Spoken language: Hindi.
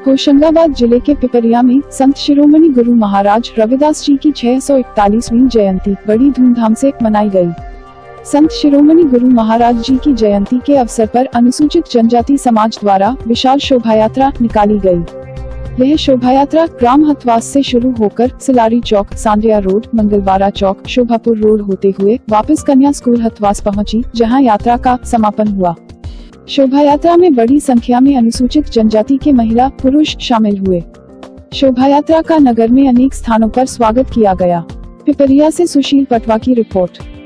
होशंगाबाद जिले के पिपरिया में संत शिरोमणि गुरु महाराज रविदास जी की 641वीं जयंती बड़ी धूमधाम से मनाई गई। संत शिरोमणि गुरु महाराज जी की जयंती के अवसर पर अनुसूचित जनजाति समाज द्वारा विशाल शोभायात्रा निकाली गई। यह शोभायात्रा ग्राम हथवास से शुरू होकर सिलारी चौक, सांडिया रोड, मंगलवारा चौक, शोभापुर रोड होते हुए वापस कन्या स्कूल हथवास पहुंची, जहां यात्रा का समापन हुआ। शोभा यात्रा में बड़ी संख्या में अनुसूचित जनजाति के महिला पुरुष शामिल हुए। शोभा यात्रा का नगर में अनेक स्थानों पर स्वागत किया गया। पिपरिया से सुशील पटवा की रिपोर्ट।